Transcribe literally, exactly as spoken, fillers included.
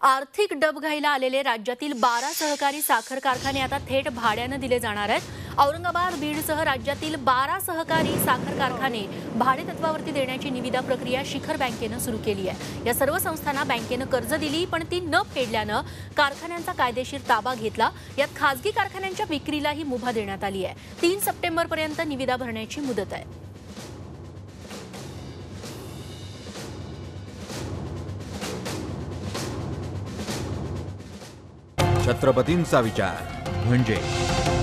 आर्थिक डबघाईला आलेले राज्यातील बारा सहकारी साखर कारखाने आता थेट भाड्याने दिले जाणार आहेत। औरंगाबाद, बीडसह राज्यातील बारा सहकारी साखर कारखाने भाडे तत्वावरती देण्याची निविदा प्रक्रिया शिखर बँकेने सुरू केली आहे। या सर्व संस्थांना बँकेने कर्ज दिली, पण ती न फेडल्याने कारखान्यांचा कायदेशीर ताबा घेतला। यात खासगी कारखान्यांच्या विक्रीलाही मुभा देण्यात आली आहे। तीन सप्टेंबर पर्यंत निविदा भरण्याची मुदत आहे। छत्रपतींचा विचार म्हणजे